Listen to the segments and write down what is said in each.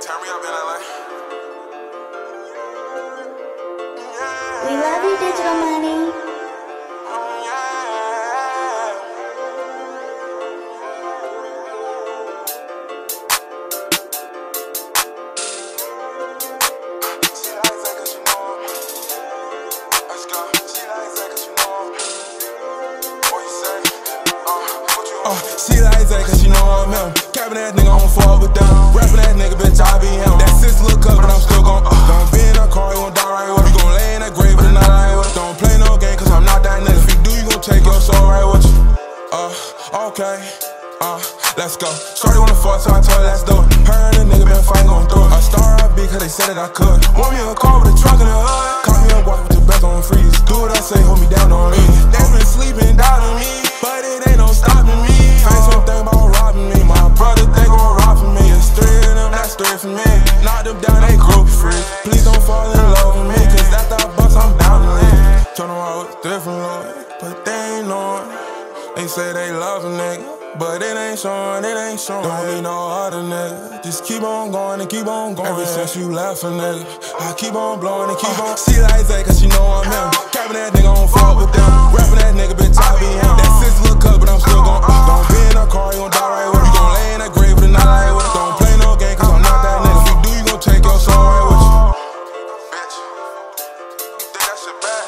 Turn me up, NLA. We love you, Digital Money. She like Zay cause she know I'm him. Capping that nigga on fuck with them. Rapping that nigga, bitch, I be him. That sis look up, but I'm still gon' Don't be in a car, you gon' die right with you. Gon' lay in that grave, but not right with you. Don't play no game cause I'm not that nigga. If you do, you gon' take your soul right with you. Okay, let's go. Shorty wanna fuck, so I told her let's do it. Her and the nigga been fighting, gon' through it. A star I be cause they said that I could. Want me a car with a trunk in the hood. Call me a walk with your best on freeze. Do what I say, hold me down on me. They been sleeping down on me, but it ain't no stopping me. Ain't something about robbing me. My brother, they gon' rob for me. It's three of them, that's three for me. Knock them down, they groupie free. Please don't fall in love with me, cause after I bust, I'm down to leave. Tryna walk with different Lord, but they ain't knowing. They say they love a nigga, but it ain't showing, it ain't showing. Don't need no other nigga, just keep on going and keep on going. Ever since you left a nigga, I keep on blowing and keep on. She like Zay cause she know I'm him. Capping that nigga on fuck with them. Rapping that nigga, bitch, I be him. That sis look up, but I'm still gon' Don't be in a car, you gon' die right with you. You gon' lay in that grave, but not right with you. Don't play no game cause I'm not that nigga. If you do, you gon' take your soul right with you. Bitch, you think that shit bad?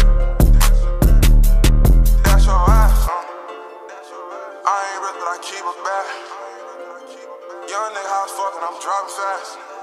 That's your ass, I ain't rich, but I keep it back. Young nigga, how's fucking, I'm driving fast.